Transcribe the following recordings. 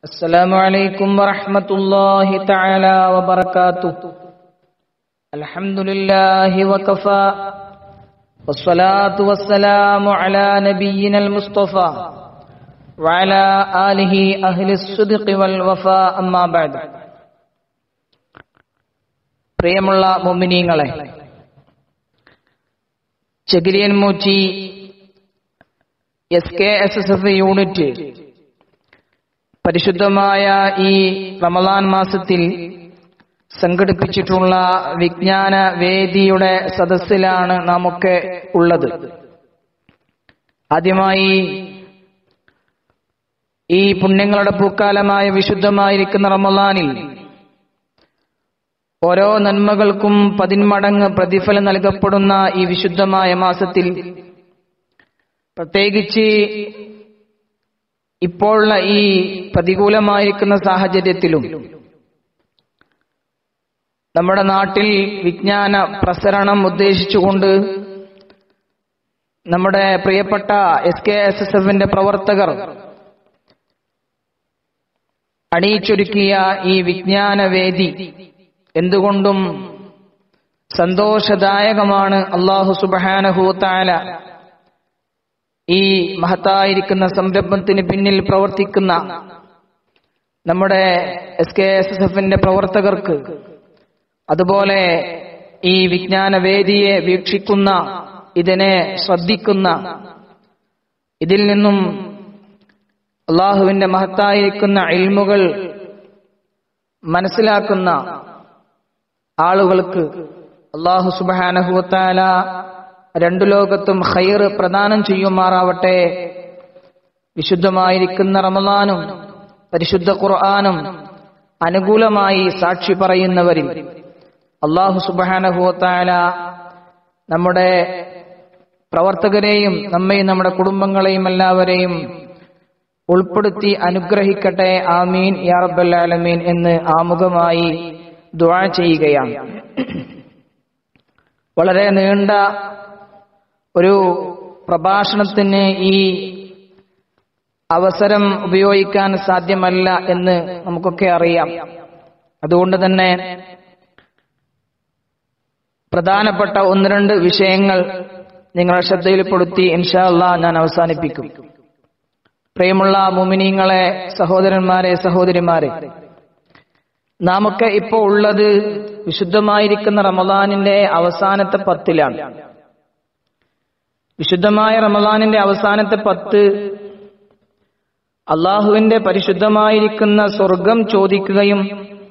السلام عليكم ورحمة الله تعالى وبركاته. الحمد لله وكفى والصلاة والسلام على نبينا المصطفى وعلى آله أهل الصدق والوفاء أما بعد. പ്രിയമുള്ള മുഅ്മിനീങ്ങളെ, ചെകിരിയൻ മൂച്ചി SKSSF unit പരിശുദ്ധമായ ഈ റമളാൻ മാസത്തിൽ സംഘടിപ്പിച്ചിട്ടുള്ള വിജ്ഞാന വേദിയുടെ സദസ്സിലാണ് നാമൊക്കെ ഉള്ളത്. ആദ്യമായി ഈ പുണ്യങ്ങളുടെ പൂക്കാലമായ വിശുദ്ധമായിരിക്കുന്ന റമളാനിൽ ഓരോ നന്മകൾക്കും 10 മടങ്ങ് പ്രതിഫലം നൽകപ്പെടുന്ന ഈ വിശുദ്ധമായ മാസത്തിൽ, പ്രത്യേകിച്ച് ഇപ്പോഴുള്ള ഈ പ്രതികൂലമായിരിക്കുന്ന സാഹചര്യത്തിലും നമ്മുടെ നാട്ടിൽ വിജ്ഞാന പ്രസരണം ഉദ്ദേശിച്ചുകൊണ്ട് നമ്മുടെ പ്രിയപ്പെട്ട SKSSFന്റെ പ്രവർത്തകർ അണിയിച്ചൊരുക്കിയ ഈ വിജ്ഞാന വേദി എന്തുകൊണ്ടും സന്തോഷദായകമാണ്. അല്ലാഹു സുബ്ഹാനഹു വ തആല ഈ മഹത്തായിരിക്കുന്ന സംരംഭത്തിന് പിന്നിൽ പ്രവർത്തിക്കുന്ന നമ്മുടെ SKSSFന്റെ പ്രവർത്തകർക്ക്, അതുപോലെ ഈ വിജ്ഞാന വേദിയെ വീക്ഷിക്കുന്ന, ഇതിനെ ശ്രദ്ധിക്കുന്ന, ഇതിൽ നിന്നും അല്ലാഹുവിന്റെ മഹത്തായിരിക്കുന്ന ഇൽമുകൾ മനസ്സിലാക്കുന്ന ആളുകൾക്ക് അല്ലാഹു സുബ്ഹാനഹു വ തആല രണ്ടു ലോകത്തും ഖൈർ പ്രദാനം ചെയ്യുമാറാവട്ടെ. വിശുദ്ധമായിരിക്കുന്ന റമളാനും പരിശുദ്ധ ഖുർആനും അനുകൂലമായി സാക്ഷി പറയുന്നവരിൽ അല്ലാഹു സുബ്ഹാനഹു വ തആല നമ്മുടെ പ്രവർത്തകരെയും നമ്മെയും നമ്മുടെ കുടുംബങ്ങളെയും എല്ലാവരെയും ഉൾപ്പെടുത്തി അനുഗ്രഹിക്കട്ടെ. ആമീൻ യാ റബ്ബൽ ആലമീൻ എന്ന് ആമുഖമായി ദുആ ചെയ്യുകയാണ്. വളരെ നീണ്ട ഒരു പ്രഭാഷണത്തിന് ഈ അവസരം ഉപയോഗിക്കാൻ സാധ്യമല്ല എന്ന് നമുക്കൊക്കെ അറിയാം. അതുകൊണ്ട് തന്നെ പ്രധാനപ്പെട്ട 1-2 വിഷയങ്ങൾ നിങ്ങളുടെ ശ്രദ്ധയിൽപ്പെടുത്തി ഇൻഷാ അല്ലാഹ് ഞാൻ അവസാനിപ്പിക്കും. പ്രിയമുള്ള മുഅ്മിനീങ്ങളെ, സഹോദരന്മാരെ, സഹോദരിമാരെ, നാമൊക്കെ ഇപ്പോൾ ഉള്ളത് വിശുദ്ധമായിരിക്കുന്ന റമളാനിന്റെ അവസാനത്തെ 10-ലാണ്. വിശുദ്ധമായ റമളാനിന്റെ അവസാനത്തെ 10 അള്ളാഹുവിന്റെ പരിശുദ്ധമായിരിക്കുന്ന സ്വർഗം ചോദിക്കുകയും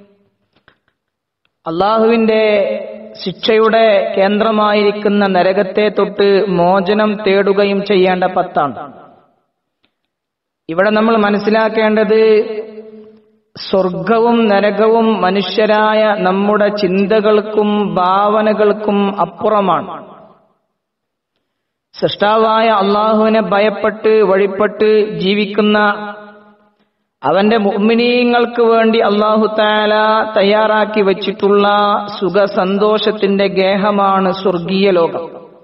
അള്ളാഹുവിന്റെ ശിക്ഷയുടെ കേന്ദ്രമായിരിക്കുന്ന നരകത്തെ തൊട്ട് മോചനം തേടുകയും ചെയ്യേണ്ട 10-ആണ്. ഇവിടെ നമ്മൾ മനസ്സിലാക്കേണ്ടത്, സ്വർഗവും നരകവും മനുഷ്യരായ നമ്മുടെ ചിന്തകൾക്കും ഭാവനകൾക്കും അപ്പുറമാണ്. സൃഷ്ടാവായ അള്ളാഹുവിനെ ഭയപ്പെട്ട് വഴിപ്പെട്ട് ജീവിക്കുന്ന അവന്റെ മുഅ്മിനീങ്ങൾക്ക് വേണ്ടി അല്ലാഹു തആല തയ്യാറാക്കി വച്ചിട്ടുള്ള സുഖ സന്തോഷത്തിന്റെ ഗേഹമാണ് സ്വർഗീയ ലോകം.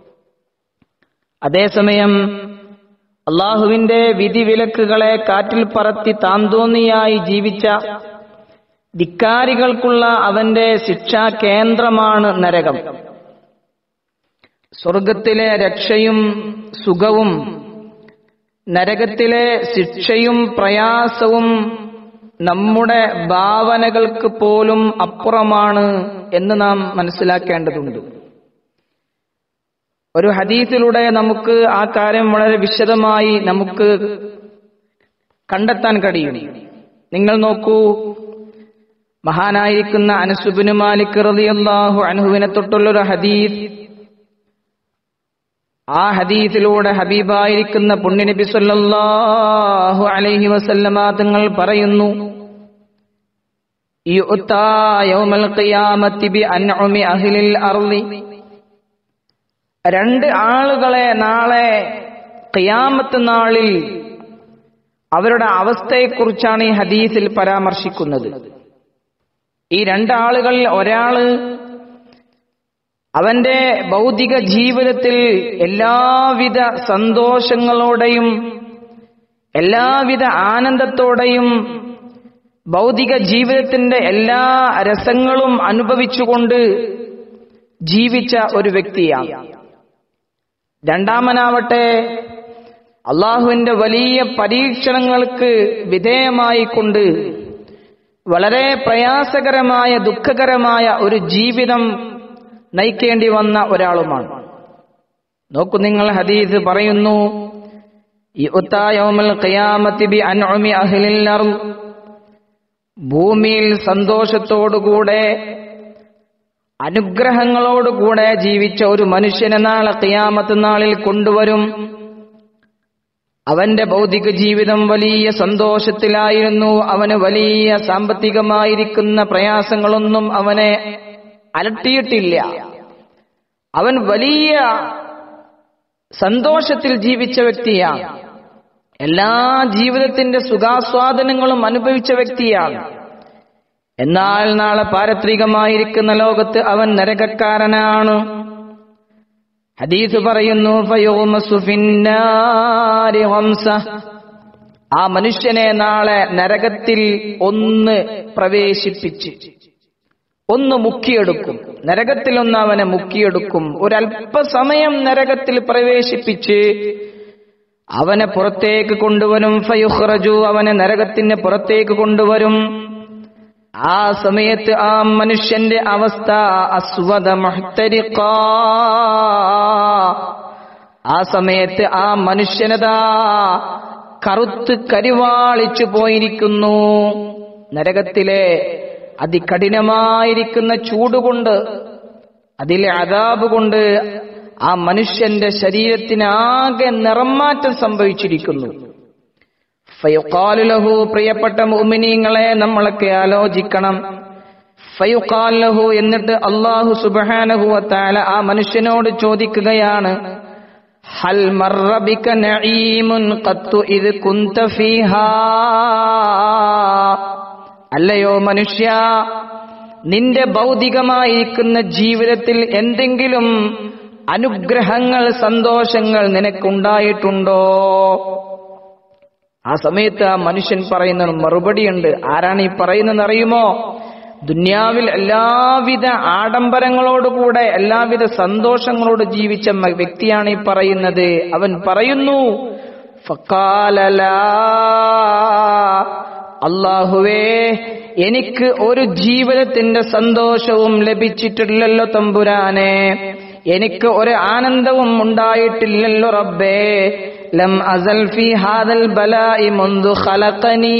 അതേസമയം അള്ളാഹുവിന്റെ വിധിവിലക്കുകളെ കാറ്റിൽ പറത്തി താന്തോന്നിയായി ജീവിച്ച ധിക്കാരികൾക്കുള്ള അവന്റെ ശിക്ഷാ കേന്ദ്രമാണ് നരകം. സ്വർഗത്തിലെ രക്ഷയും സുഖവും നരകത്തിലെ ശിക്ഷയും പ്രയാസവും നമ്മുടെ ഭാവനകൾക്ക് പോലും അപ്പുറമാണ് എന്ന് നാം മനസ്സിലാക്കേണ്ടതുണ്ട്. ഒരു ഹദീസിലൂടെ നമുക്ക് ആ കാര്യം വളരെ വിശദമായി നമുക്ക് കണ്ടെത്താൻ കഴിയും. നിങ്ങൾ നോക്കൂ, മഹാനായിരിക്കുന്ന അനസ് ഇബ്നു മാലിക് റളിയല്ലാഹു അൻഹുവിനെ തൊട്ടുള്ളൊരു ഹദീസ്. ആ ഹദീസിലൂടെ ഹബീബായിരിക്കുന്ന പുണ്യനബി സല്ലല്ലാഹു അലൈഹി വസല്ലമ തങ്ങൾ പറയുന്നു, യുഅ്താ യൗമൽ ഖിയാമത്തി ബി അൻഉമി അഹ്ലിൽ അർളി. 2 ആളുകളെ നാളെ ഖിയാമത്ത് നാളിൽ അവരുടെ അവസ്ഥയെക്കുറിച്ചാണ് ഈ ഹദീസിൽ പരാമർശിക്കുന്നത്. ഈ 2 ആളുകളിൽ ഒരാള് അവന്റെ ഭൗതിക ജീവിതത്തിൽ എല്ലാവിധ സന്തോഷങ്ങളോടെയും എല്ലാവിധ ആനന്ദത്തോടെയും ഭൗതിക ജീവിതത്തിന്റെ എല്ലാ രസങ്ങളും അനുഭവിച്ചുകൊണ്ട് ജീവിച്ച ഒരു വ്യക്തിയാണ്. രണ്ടാമനാവട്ടെ അള്ളാഹുവിന്റെ വലിയ പരീക്ഷണങ്ങൾക്ക് വിധേയമായിക്കൊണ്ട് വളരെ പ്രയാസകരമായ ദുഃഖകരമായ ഒരു ജീവിതം നയിക്കേണ്ടി വന്ന ഒരാളുമാണ്. നോക്കൂ, നിങ്ങൾ ഹദീസ് പറയുന്നു, യുഅ്താ യൗമൽ ഖിയാമത്തി ബി അൻഉമി അഹ്ലിൽ അർദ്, ഭൂമിയിൽ സന്തോഷത്തോടുകൂടെ അനുഗ്രഹങ്ങളോടുകൂടെ ജീവിച്ച ഒരു മനുഷ്യനെ നാളെ ഖിയാമത്ത് നാളിൽ കൊണ്ടുവരും. അവന്റെ ഭൗതിക ജീവിതം വലിയ സന്തോഷത്തിലായിരുന്നു. അവന് വലിയ സാമ്പത്തികമായിരിക്കുന്ന പ്രയാസങ്ങളൊന്നും അവനെ അലട്ടിയിട്ടില്ല. അവൻ വലിയ സന്തോഷത്തിൽ ജീവിച്ച വ്യക്തിയാണ്. എല്ലാ ജീവിതത്തിന്റെ സുഖാസ്വാദനങ്ങളും അനുഭവിച്ച വ്യക്തിയാണ്. എന്നാൽ നാളെ പാരത്രികമായിരിക്കുന്ന ലോകത്ത് അവൻ നരകക്കാരനാണ്. ഹദീസ് പറയുന്നു, ഫയൗമസു ഫിന്നാരി ഹംസ, ആ മനുഷ്യനെ നാളെ നരകത്തിൽ ഒന്ന് പ്രവേശിപ്പിച്ച് ഒന്ന് മുക്കിയെടുക്കും. നരകത്തിൽ ഒന്ന് അവനെ മുക്കിയെടുക്കും. ഒരല്പസമയം നരകത്തിൽ പ്രവേശിപ്പിച്ച് അവനെ പുറത്തേക്ക് കൊണ്ടുവരും. ഫയുഖ്റജു, അവനെ നരകത്തിന് പുറത്തേക്ക് കൊണ്ടുവരും. ആ സമയത്ത് ആ മനുഷ്യന്റെ അവസ്ഥ അസ്വദ മുഹ്തരിഖ, ആ സമയത്ത് ആ മനുഷ്യനതാ കറുത്ത് കരിവാളിച്ചു പോയിരിക്കുന്നു. നരകത്തിലെ അതികഠിനമായിരിക്കുന്ന ചൂടുകൊണ്ട്, അതിലെ അദാബ് കൊണ്ട് ആ മനുഷ്യന്റെ ശരീരത്തിനാകെ നിറം മാറ്റം സംഭവിച്ചിരിക്കുന്നു. ഫയുഖാലു ലഹു, പ്രിയപ്പെട്ട മുഅ്മിനീങ്ങളെ നമ്മളൊക്കെ ആലോചിക്കണം. ഫയുഖാലു ലഹു, എന്നിട്ട് അല്ലാഹു സുബ്ഹാനഹു വ തആല ആ മനുഷ്യനോട് ചോദിക്കുകയാണ്, ഹൽ മർറ ബിക നഈമുൻ ഖത്തു ഇദ് കുൻത ഫീഹാ, അല്ലയോ മനുഷ്യ, നിന്റെ ഭൗതികമായിരിക്കുന്ന ജീവിതത്തിൽ എന്തെങ്കിലും അനുഗ്രഹങ്ങൾ, സന്തോഷങ്ങൾ നിനക്കുണ്ടായിട്ടുണ്ടോ? ആ സമയത്ത് ആ മനുഷ്യൻ പറയുന്ന മറുപടിയുണ്ട്. ആരാണ് ഈ പറയുന്നതെന്ന് അറിയുമോ? ദുന്യാവിൽ എല്ലാവിധ ആഡംബരങ്ങളോടുകൂടെ എല്ലാവിധ സന്തോഷങ്ങളോട് ജീവിച്ച വ്യക്തിയാണ് ഈ പറയുന്നത്. അവൻ പറയുന്നു, ഫഖാല ലാ, അല്ലാഹുവേ, എനിക്ക് ഒരു ജീവിതത്തിന്റെ സന്തോഷവും ലഭിച്ചിട്ടില്ലല്ലോ തമ്പുരാനെ, എനിക്ക് ഒരു ആനന്ദവും ഉണ്ടായിട്ടില്ലല്ലോ റബ്ബേ. ലം അസൽ ഫീ ഹാദൽ ബലാഇ മുൻദു ഖലഖനീ,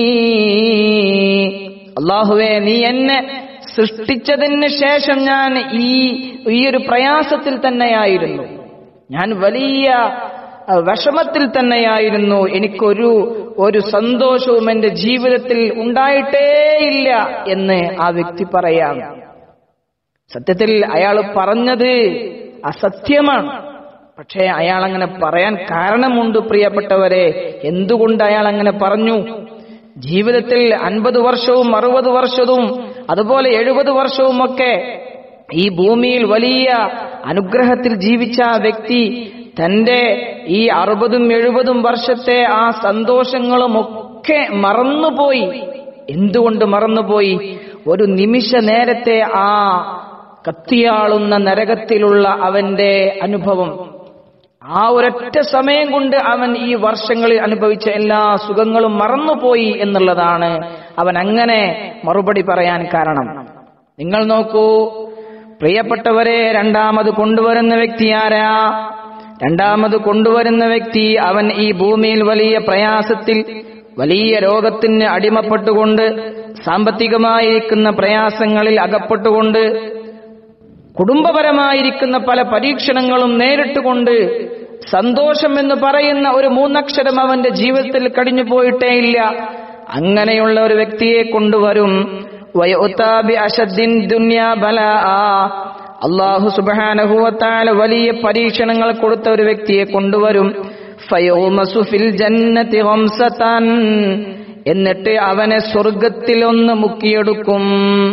അല്ലാഹുവേ, നീ എന്നെ സൃഷ്ടിച്ചതിന് ശേഷം ഞാൻ ഈ ഒരു പ്രയാസത്തിൽ തന്നെയായിരുന്നു, ഞാൻ വലിയ വിഷമത്തിൽ തന്നെയായിരുന്നു, എനിക്കൊരു സന്തോഷവും എന്റെ ജീവിതത്തിൽ ഉണ്ടായിട്ടേയില്ല എന്ന് ആ വ്യക്തി പറയാം. സത്യത്തിൽ അയാൾ പറഞ്ഞത് അസത്യമാണ്. പക്ഷേ അയാൾ അങ്ങനെ പറയാൻ കാരണമുണ്ട് പ്രിയപ്പെട്ടവരെ. എന്തുകൊണ്ട് അയാൾ അങ്ങനെ പറഞ്ഞു? ജീവിതത്തിൽ 50 വർഷവും 60 വർഷവും അതുപോലെ 70 വർഷവും ഒക്കെ ഈ ഭൂമിയിൽ വലിയ അനുഗ്രഹത്തിൽ ജീവിച്ച ആ വ്യക്തി തന്റെ ഈ 60ഉം 70ഉം വർഷത്തെ ആ സന്തോഷങ്ങളും ഒക്കെ മറന്നുപോയി. എന്തുകൊണ്ട് മറന്നുപോയി? ഒരു നിമിഷ നേരത്തെ ആ കത്തിയാളുന്ന നരകത്തിലുള്ള അവന്റെ അനുഭവം, ആ ഒരൊറ്റ സമയം കൊണ്ട് അവൻ ഈ വർഷങ്ങളിൽ അനുഭവിച്ച എല്ലാ സുഖങ്ങളും മറന്നുപോയി എന്നുള്ളതാണ് അവൻ അങ്ങനെ മറുപടി പറയാൻ കാരണം. നിങ്ങൾ നോക്കൂ പ്രിയപ്പെട്ടവരെ, രണ്ടാമത് കൊണ്ടുവരുന്ന വ്യക്തി ആരാ? രണ്ടാമത് കൊണ്ടുവരുന്ന വ്യക്തി അവൻ ഈ ഭൂമിയിൽ വലിയ പ്രയാസത്തിൽ, വലിയ രോഗത്തിന് അടിമപ്പെട്ടുകൊണ്ട്, സാമ്പത്തികമായിരിക്കുന്ന പ്രയാസങ്ങളിൽ അകപ്പെട്ടുകൊണ്ട്, കുടുംബപരമായിരിക്കുന്ന പല പരീക്ഷണങ്ങളും നേരിട്ടുകൊണ്ട് സന്തോഷം എന്ന് പറയുന്ന ഒരു 3 അക്ഷരം അവന്റെ ജീവിതത്തിൽ കഴിഞ്ഞു പോയിട്ടേ ഇല്ല. അങ്ങനെയുള്ള ഒരു വ്യക്തിയെ കൊണ്ടുവരും. വയഉതാ ബി അശദ്ദിൻ ദുനിയാ ബലാഅ, അല്ലാഹു സുബ്ഹാനഹു വ തആല വലിയ പരീക്ഷണങ്ങൾ കൊടുത്ത ഒരു വ്യക്തിയെ കൊണ്ടുവരും. ഫയൗമസു ഫിൽ ജന്നതി ഗംസതൻ, എന്നിട്ട് അവനെ സ്വർഗ്ഗത്തിൽ ഒന്ന് മുക്കിയെടുക്കും.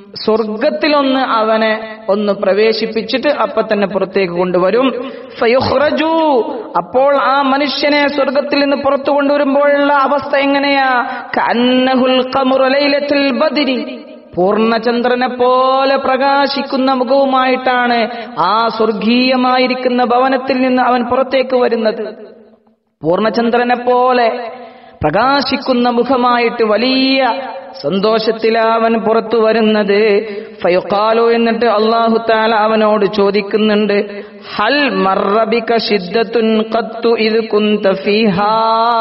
സ്വർഗത്തിലൊന്ന് അവനെ ഒന്ന് പ്രവേശിപ്പിച്ചിട്ട് അപ്പൊ തന്നെ പുറത്തേക്ക് കൊണ്ടുവരും. ഫയുഖ്റജു, അപ്പോൾ ആ മനുഷ്യനെ സ്വർഗത്തിൽ നിന്ന് പുറത്തു കൊണ്ടുവരുമ്പോഴുള്ള അവസ്ഥ എങ്ങനെയാ? കഅന്നഹുൽ ഖമറു ലൈലത്തുൽ ബദ്രി, പൂർണ്ണചന്ദ്രനെ പോലെ പ്രകാശിക്കുന്ന മുഖവുമായിട്ടാണ് ആ സ്വർഗീയമായിരിക്കുന്ന ഭവനത്തിൽ നിന്ന് അവൻ പുറത്തേക്ക് വരുന്നത്. പൂർണ്ണചന്ദ്രനെ പോലെ പ്രകാശിക്കുന്ന മുഖമായിട്ട് വലിയ സന്തോഷത്തിലവൻ പുറത്തു വരുന്നത്. ഫയുഖാലു, എന്നിട്ട് അല്ലാഹു തആല അവനോട് ചോദിക്കുന്നുണ്ട്, ഹൽ മർറ ബിക ശിദ്ദത്തുൻ ഖത്തു ഇദ് കുൻത ഫീഹാ,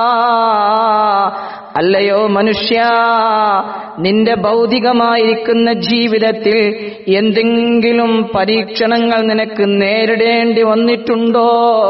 അല്ലയോ മനുഷ്യ, നിന്റെ ഭൗതികമായിരിക്കുന്ന ജീവിതത്തിൽ എന്തെങ്കിലും പരീക്ഷണങ്ങൾ നിനക്ക് നേരിടേണ്ടി വന്നിട്ടുണ്ടോ?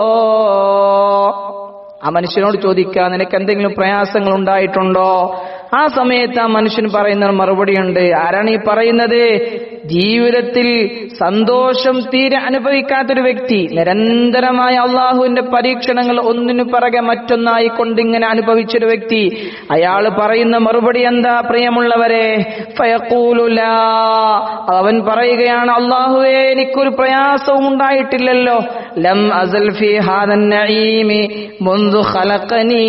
ആ മനുഷ്യനോട് ചോദിക്കുക, നിനക്ക് എന്തെങ്കിലും പ്രയാസങ്ങൾ ഉണ്ടായിട്ടുണ്ടോ? ആ സമയത്ത് ആ മനുഷ്യൻ പറയുന്ന മറുപടിയുണ്ട്. ആരാണ് ഈ പറയുന്നത്? ജീവിതത്തിൽ സന്തോഷം തീരെ അനുഭവിക്കാത്തൊരു വ്യക്തി, നിരന്തരമായ അള്ളാഹുവിന്റെ പരീക്ഷണങ്ങൾ ഒന്നിനു പിറകെ മറ്റൊന്നായി കൊണ്ടിങ്ങനെ അനുഭവിച്ചൊരു വ്യക്തി, അയാൾ പറയുന്ന മറുപടി എന്താ പ്രിയമുള്ളവരെ? ഫയഖൂലു ലാ, അവൻ പറയുകയാണ്, അള്ളാഹുവേ, എനിക്കൊരു പ്രയാസവും ഉണ്ടായിട്ടില്ലല്ലോ. ലം അസൽ ഫീ ഹാദൻ നഈമി മുൻദു ഖലഖനീ,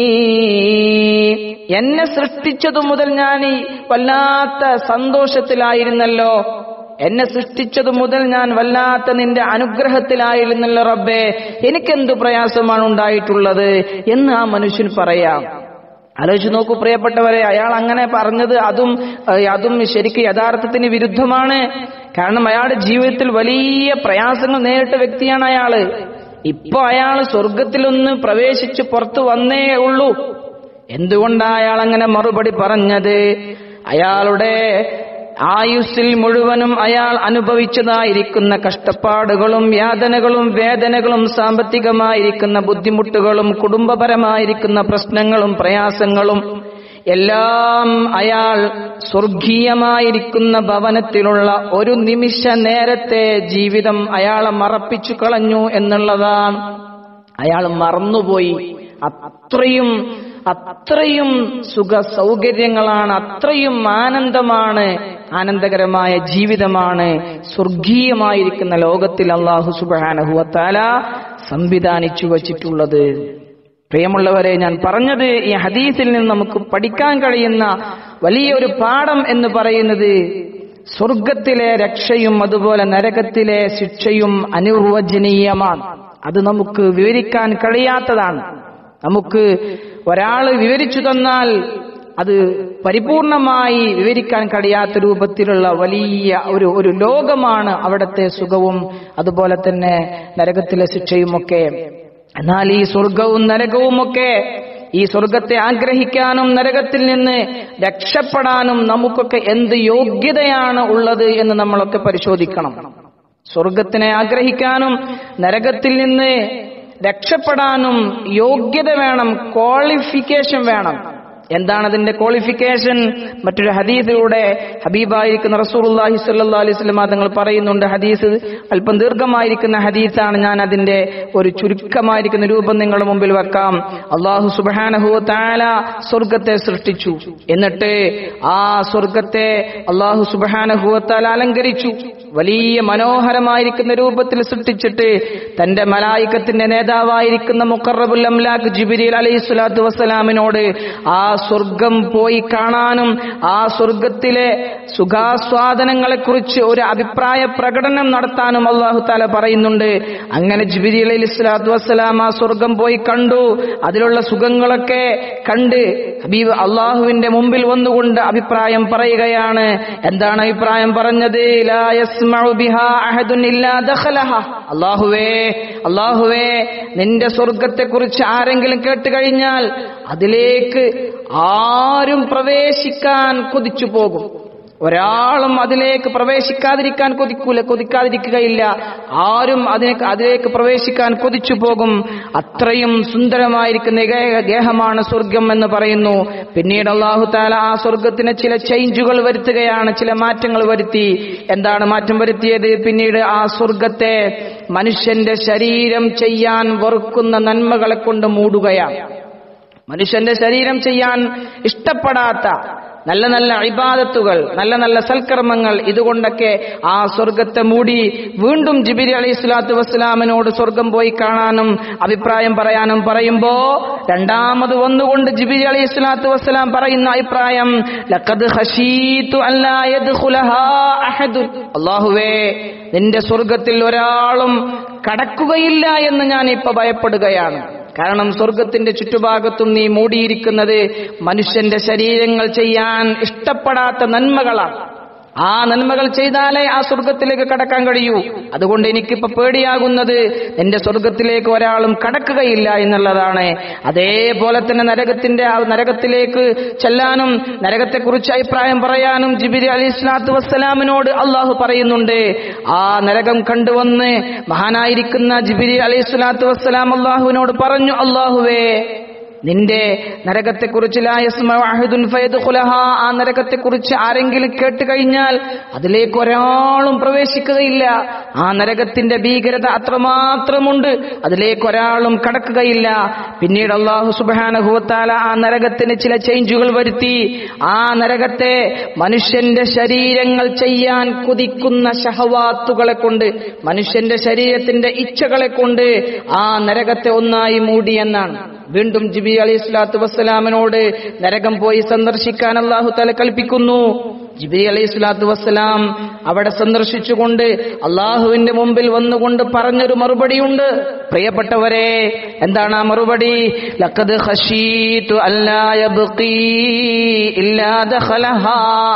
എന്നെ സൃഷ്ടിച്ചതു മുതൽ ഞാൻ ഈ വല്ലാത്ത സന്തോഷത്തിലായിരുന്നല്ലോ. എന്നെ സൃഷ്ടിച്ചതു മുതൽ ഞാൻ വല്ലാത്ത നിന്റെ അനുഗ്രഹത്തിലായിരുന്നല്ലോ റബ്ബേ, എനിക്കെന്തു പ്രയാസമാണ് ഉണ്ടായിട്ടുള്ളത് എന്ന് ആ മനുഷ്യൻ പറയാം. ആലോചിച്ച് നോക്കൂ പ്രിയപ്പെട്ടവരെ, അയാൾ അങ്ങനെ പറഞ്ഞത് അതും ശരിക്കും യഥാർത്ഥത്തിന് വിരുദ്ധമാണ്. കാരണം അയാളുടെ ജീവിതത്തിൽ വലിയ പ്രയാസങ്ങൾ നേരിട്ട വ്യക്തിയാണ് അയാള്. ഇപ്പൊ അയാൾ സ്വർഗത്തിലൊന്ന് പ്രവേശിച്ച് പുറത്തു വന്നേ ഉള്ളൂ. എന്തുകൊണ്ടാ അയാൾ അങ്ങനെ മറുപടി പറഞ്ഞത്? അയാളുടെ ആയുസ്സിൽ മുഴുവനും അയാൾ അനുഭവിച്ചതായിരിക്കുന്ന കഷ്ടപ്പാടുകളും യാതനകളും വേദനകളും സാമ്പത്തികമായിരിക്കുന്ന ബുദ്ധിമുട്ടുകളും കുടുംബപരമായിരിക്കുന്ന പ്രശ്നങ്ങളും പ്രയാസങ്ങളും എല്ലാം അയാൾ സ്വർഗീയമായിരിക്കുന്ന ഭവനത്തിലുള്ള ഒരു നിമിഷ നേരത്തെ ജീവിതം അയാളെ മറപ്പിച്ചു കളഞ്ഞു എന്നുള്ളതാണ്. അയാൾ മറന്നുപോയി. അത്രയും സുഖ സൗകര്യങ്ങളാണ്, അത്രയും ആനന്ദമാണ്, ആനന്ദകരമായ ജീവിതമാണ് സ്വർഗീയമായിരിക്കുന്ന ലോകത്തിൽ അല്ലാഹു സുബ്ഹാനഹു വ തആല സംവിധാനിച്ചു വച്ചിട്ടുള്ളത്. പ്രിയമുള്ളവരെ, ഞാൻ പറഞ്ഞത് ഈ ഹദീസിൽ നിന്ന് നമുക്ക് പഠിക്കാൻ കഴിയുന്ന വലിയൊരു പാഠം എന്ന് പറയുന്നത് സ്വർഗത്തിലെ രക്ഷയും അതുപോലെ നരകത്തിലെ ശിക്ഷയും അനിർവചനീയമാണ്. അത് നമുക്ക് വിവരിക്കാൻ കഴിയാത്തതാണ്. നമുക്ക് ഒരാൾ വിവരിച്ചു തന്നാൽ അത് പരിപൂർണമായി വിവരിക്കാൻ കഴിയാത്ത രൂപത്തിലുള്ള വലിയ ഒരു ലോകമാണ് അവിടത്തെ സുഖവും അതുപോലെ തന്നെ നരകത്തിലെ ശിക്ഷയുമൊക്കെ. എന്നാൽ ഈ സ്വർഗവും നരകവുമൊക്കെ, ഈ സ്വർഗത്തെ ആഗ്രഹിക്കാനും നരകത്തിൽ നിന്ന് രക്ഷപ്പെടാനും നമുക്കൊക്കെ എന്ത് യോഗ്യതയാണ് ഉള്ളത് എന്ന് നമ്മളൊക്കെ പരിശോധിക്കണം. സ്വർഗത്തിനെ ആഗ്രഹിക്കാനും നരകത്തിൽ നിന്ന് രക്ഷപ്പെടാനും യോഗ്യത വേണം, ക്വാളിഫിക്കേഷൻ വേണം. എന്താണ് അതിന്റെ ക്വാളിഫിക്കേഷൻ? മറ്റൊരു ഹദീസിലൂടെ ഹബീബായിരിക്കുന്ന റസൂലുള്ളാഹി സ്വല്ലല്ലാഹു അലൈഹി വസല്ലം തങ്ങൾ പറയുന്നുണ്ട്. ഹദീസ് അല്പം ദീർഘമായിരിക്കുന്ന ഹദീസാണ്. ഞാൻ അതിന്റെ ഒരു ചുരുക്കമായിരിക്കുന്ന രൂപം നിങ്ങളുടെ മുമ്പിൽ വെക്കാം. അല്ലാഹു സുബ്ഹാനഹു വ തആല സ്വർഗത്തെ സൃഷ്ടിച്ചു. എന്നിട്ട് ആ സ്വർഗത്തെ അല്ലാഹു സുബ്ഹാനഹു വ തആല അലങ്കരിച്ചു. വലിയ മനോഹരമായിരിക്കുന്ന രൂപത്തിൽ സൃഷ്ടിച്ചിട്ട് തന്റെ മലായികത്തിന്റെ നേതാവായിരിക്കുന്ന മുഖറബുൽ അംലാഖ് ജിബ്രീൽ അലൈഹിസ്സലാത്തു വസ്സലാമിനോട് ആ സ്വർഗം പോയി കാണാനും ആ സ്വർഗത്തിലെ സുഖാസ്വാദനങ്ങളെക്കുറിച്ച് ഒരു അഭിപ്രായ പ്രകടനം നടത്താനും അല്ലാഹു തആല പറയുന്നുണ്ട്. അങ്ങനെ ജിബ്രീൽ അലൈഹിസ്സലാത്തു വസ്സലാം ആ സ്വർഗം പോയി കണ്ടു. അതിലുള്ള സുഖങ്ങളൊക്കെ കണ്ട് ഹബീബ് അല്ലാഹുവിന്റെ മുമ്പിൽ വന്നുകൊണ്ട് അഭിപ്രായം പറയുകയാണ്. എന്താണ് അഭിപ്രായം പറഞ്ഞത്? ലാ യസ്മഉ ബിഹാ അഹദുൻ ഇല്ലാ ദഖലഹ. അല്ലാഹുവേ, നിന്റെ സ്വർഗത്തെക്കുറിച്ച് ആരെങ്കിലും കേട്ട് കഴിഞ്ഞാൽ അതിലേക്ക് ആരും പ്രവേശിക്കാൻ കൊതിച്ചു പോകും. ഒരാളും അതിലേക്ക് പ്രവേശിക്കാതിരിക്കാൻ കൊതിക്കാതിരിക്കുകയില്ല. ആരും അതിലേക്ക് പ്രവേശിക്കാൻ കൊതിച്ചു പോകും. അത്രയും സുന്ദരമായിരിക്കുന്ന ഗേഹമാണ് സ്വർഗം എന്ന് പറയുന്നു. പിന്നീട് അല്ലാഹു തആല ആ സ്വർഗത്തിന് ചില ചേഞ്ചുകൾ വരുത്തുകയാണ്, ചില മാറ്റങ്ങൾ വരുത്തി. എന്താണ് മാറ്റം വരുത്തിയത്? പിന്നീട് ആ സ്വർഗത്തെ മനുഷ്യന്റെ ശരീരം ചെയ്യാൻ വെറുക്കുന്ന നന്മകളെ കൊണ്ട് മൂടുകയാണ്. മനുഷ്യന്റെ ശരീരം ചെയ്യാൻ ഇഷ്ടപ്പെടാത്ത, നല്ല നല്ല ഇബാദത്തുകൾ, നല്ല നല്ല സൽക്കർമ്മങ്ങൾ, ഇതുകൊണ്ടൊക്കെ ആ സ്വർഗത്തെ മൂടി വീണ്ടും ജിബ്രീൽ അലൈഹിസ്സലാത്തു വസ്സലാമിനോട് സ്വർഗം പോയി കാണാനും അഭിപ്രായം പറയാനും പറയുമ്പോ രണ്ടാമത് വന്നുകൊണ്ട് ജിബ്രീൽ അലൈഹിസ്സലാത്തു വസ്സലാം പറയുന്ന അഭിപ്രായം ലഖദ് ഖശീതു അല്ലാ യദ്ഖുലഹാ അഹദുൻ, അല്ലാഹുവേ നിന്റെ സ്വർഗത്തിൽ ഒരാളും കടക്കുകയില്ല എന്ന് ഞാൻ ഇപ്പൊ ഭയപ്പെടുകയാണ്. കാരണം സ്വർഗത്തിന്റെ ചുറ്റുഭാഗത്തും നീ മൂടിയിരിക്കുന്നത് മനുഷ്യന്റെ ശരീരങ്ങൾ ചെയ്യാൻ ഇഷ്ടപ്പെടാത്ത നന്മകളാണ്. ആ നന്മകൾ ചെയ്താലേ ആ സ്വർഗത്തിലേക്ക് കടക്കാൻ കഴിയൂ. അതുകൊണ്ട് എനിക്കിപ്പോ പേടിയാകുന്നത് എന്റെ സ്വർഗത്തിലേക്ക് ഒരാളും കടക്കുകയില്ല എന്നുള്ളതാണ്. അതേപോലെ തന്നെ നരകത്തിലേക്ക് ചെല്ലാനും നരകത്തെക്കുറിച്ച് അഭിപ്രായം പറയാനും ജിബ്രീൽ അലൈഹിസ്സലാത്തു വസ്സലാമിനോട് അള്ളാഹു പറയുന്നുണ്ട്. ആ നരകം കണ്ടുവന്ന് മഹാനായിരിക്കുന്ന ജിബ്രീൽ അലൈഹിസ്സലാത്തു വസ്സലാം അള്ളാഹുവിനോട് പറഞ്ഞു, അള്ളാഹുവേ നിന്റെ നരകത്തെക്കുറിച്ച് ലാ യസ്മഉ അഹദുൻ ഫയദ്ഖുലഹാ, ആ നരകത്തെക്കുറിച്ച് ആരെങ്കിലും കേട്ട് കഴിഞ്ഞാൽ അതിലേക്ക് ഒരാളും പ്രവേശിക്കുകയില്ല. ആ നരകത്തിന്റെ ഭീകരത അത്രമാത്രമുണ്ട്, അതിലേക്ക് ഒരാളും കടക്കുകയില്ല. പിന്നീട് അല്ലാഹു സുബ്ഹാനഹു വ തആല ആ നരകത്തിന് ചില ചേഞ്ചുകൾ വരുത്തി. ആ നരകത്തെ മനുഷ്യന്റെ ശരീരങ്ങൾ ചെയ്യാൻ കൊതിക്കുന്ന ശഹവാത്തുകളെ കൊണ്ട്, മനുഷ്യന്റെ ശരീരത്തിന്റെ ഇച്ഛകളെ കൊണ്ട് ആ നരകത്തെ ഒന്നായി മൂടിയെന്നാണ്. വീണ്ടും ജിബ്രീൽ അലൈഹിസ്സലാത്തു വസ്സലാമിനോട് നരകം പോയി സന്ദർശിക്കാൻ അല്ലാഹു തആല കൽപ്പിക്കുന്നു. ജിബ്രീൽ അലൈഹിസ്സലാത്തു വസ്സലാം അവിടെ സന്ദർശിച്ചുകൊണ്ട് അള്ളാഹുവിന്റെ മുമ്പിൽ വന്നുകൊണ്ട് പറഞ്ഞൊരു മറുപടിയുണ്ട്. പ്രിയപ്പെട്ടവരെ, എന്താണ് ആ മറുപടി? ലഖദ് ഖശീതു അല്ലാ യബ്ഖീ ഇല്ലാ ദഖലഹാ.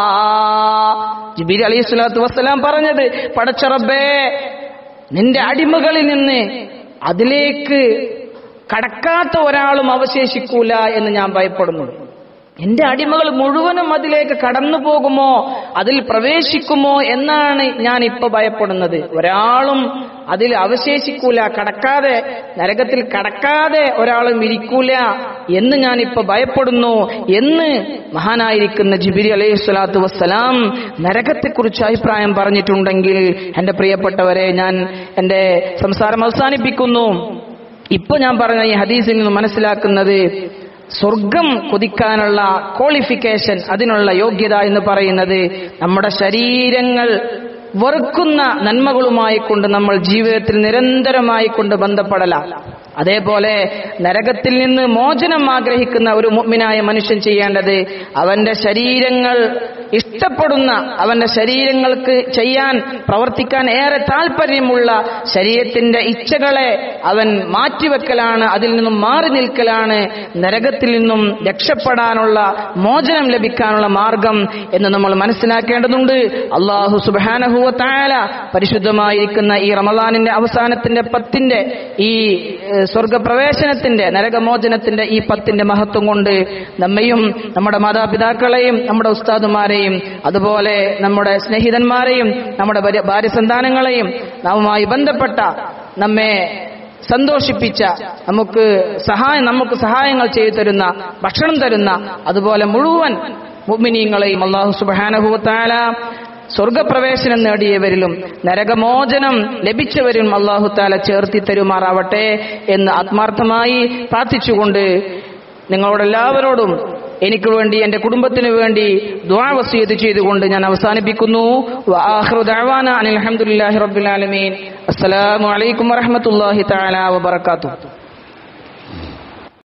ജിബ്രീൽ അലൈഹിസ്സലാത്തു വസ്സലാം പറഞ്ഞത്, പടച്ച റബ്ബേ നിന്റെ അടിമകളിൽ നിന്ന് അതിലേക്ക് കടക്കാത്ത ഒരാളും അവശേഷിക്കൂല എന്ന് ഞാൻ ഭയപ്പെടുന്നു. എന്റെ അടിമകൾ മുഴുവനും അതിലേക്ക് കടന്നു പോകുമോ, അതിൽ പ്രവേശിക്കുമോ എന്നാണ് ഞാൻ ഇപ്പൊ ഭയപ്പെടുന്നത്. ഒരാളും അതിൽ അവശേഷിക്കൂല, കടക്കാതെ, നരകത്തിൽ കടക്കാതെ ഒരാളും ഇരിക്കൂല എന്ന് ഞാൻ ഇപ്പൊ ഭയപ്പെടുന്നു എന്ന് മഹാനായിരിക്കുന്ന ജിബ്രീൽ അലൈഹിസ്സലാത്തു വസ്സലാം നരകത്തെക്കുറിച്ച് അഭിപ്രായം പറഞ്ഞിട്ടുണ്ടെങ്കിൽ എന്റെ പ്രിയപ്പെട്ടവരെ, ഞാൻ എന്റെ സംസാരം അവസാനിപ്പിക്കുന്നു. ഇപ്പൊ ഞാൻ പറഞ്ഞ ഈ ഹദീസിൽ നിന്ന് മനസ്സിലാക്കുന്നത്, സ്വർഗം കൊതിക്കാനുള്ള ക്വാളിഫിക്കേഷൻ, അതിനുള്ള യോഗ്യത എന്ന് പറയുന്നത് നമ്മുടെ ശരീരങ്ങൾ വെറുക്കുന്ന നന്മകളുമായി കൊണ്ട് നമ്മൾ ജീവിതത്തിൽ നിരന്തരമായി കൊണ്ട് ബന്ധപ്പെടലാണ്. അതേപോലെ നരകത്തിൽ നിന്ന് മോചനം ആഗ്രഹിക്കുന്ന ഒരു മുഅ്മിനായ മനുഷ്യൻ ചെയ്യേണ്ടത്, അവന്റെ ശരീരങ്ങൾ ഇഷ്ടപ്പെടുന്ന, അവന്റെ ശരീരങ്ങൾക്ക് ചെയ്യാൻ പ്രവർത്തിക്കാൻ ഏറെ താല്പര്യമുള്ള ശരീരത്തിന്റെ ഇച്ഛകളെ അവൻ മാറ്റിവെക്കലാണ്, അതിൽ നിന്നും മാറി നിൽക്കലാണ് നരകത്തിൽ നിന്നും രക്ഷപ്പെടാനുള്ള, മോചനം ലഭിക്കാനുള്ള മാർഗം എന്ന് നമ്മൾ മനസ്സിലാക്കേണ്ടതുണ്ട്. അല്ലാഹു സുബ്ഹാനഹു വ തആല പരിശുദ്ധമായിരിക്കുന്ന ഈ റമളാനിന്റെ അവസാനത്തിന്റെ 10ന്റെ ഈ സ്വർഗപ്രവേശനത്തിന്റെ, നരകമോചനത്തിന്റെ ഈ 10ന്റെ മഹത്വം കൊണ്ട് നമ്മയും നമ്മുടെ മാതാപിതാക്കളെയും നമ്മുടെ ഉസ്താദുമാരെയും അതുപോലെ നമ്മുടെ സ്നേഹിതന്മാരെയും നമ്മുടെ ഭാര്യസന്താനങ്ങളെയും നാമുമായി ബന്ധപ്പെട്ട, നമ്മെ സന്തോഷിപ്പിച്ച, നമുക്ക് സഹായങ്ങൾ ചെയ്തു തരുന്ന, ഭക്ഷണം തരുന്ന, അതുപോലെ മുഴുവൻ മുഅ്മിനീങ്ങളെയും അല്ലാഹു സുബ്ഹാനഹു വ തആല സ്വർഗപ്രവേശനം നേടിയവരിലും നരകമോചനം ലഭിച്ചവരിലും അല്ലാഹു തആല ചേർത്തി തരുമാറാവട്ടെ എന്ന് ആത്മാർത്ഥമായി പ്രാർത്ഥിച്ചുകൊണ്ട് നിങ്ങളോടെല്ലാവരോടും എനിക്ക് വേണ്ടി, എന്റെ കുടുംബത്തിന് വേണ്ടി ദുആ വസിയത്ത് ചെയ്തുകൊണ്ട് ഞാൻ അവസാനിപ്പിക്കുന്നു. വആഖിറു ദഅവാനാ അനിൽ ഹംദുലില്ലാഹി റബ്ബിൽ ആലമീൻ. അസ്സലാമു അലൈക്കും വറഹ്മത്തുള്ളാഹി തആല വബറകാതുഹു.